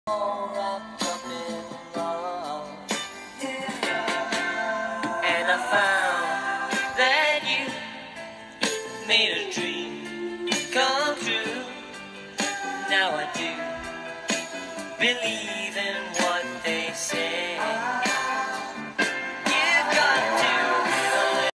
all wrapped up in love. And I found that you made a dream come true. Now I do believe in what